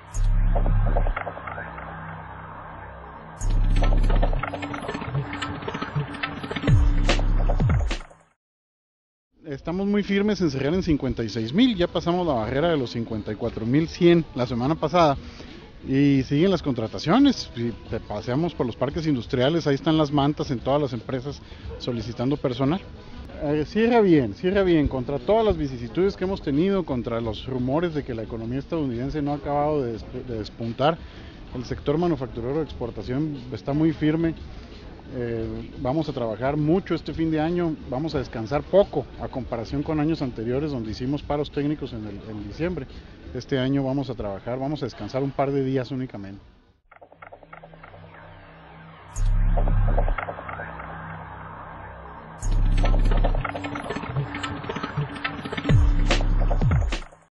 Estamos muy firmes en cerrar en 56,000, ya pasamos la barrera de los 54,100 la semana pasada y siguen las contrataciones. Si te paseamos por los parques industriales, ahí están las mantas en todas las empresas solicitando personal. Cierra bien, contra todas las vicisitudes que hemos tenido, contra los rumores de que la economía estadounidense no ha acabado de despuntar. El sector manufacturero de exportación está muy firme. Vamos a trabajar mucho este fin de año, vamos a descansar poco a comparación con años anteriores donde hicimos paros técnicos en diciembre. Este año vamos a trabajar, vamos a descansar un par de días únicamente.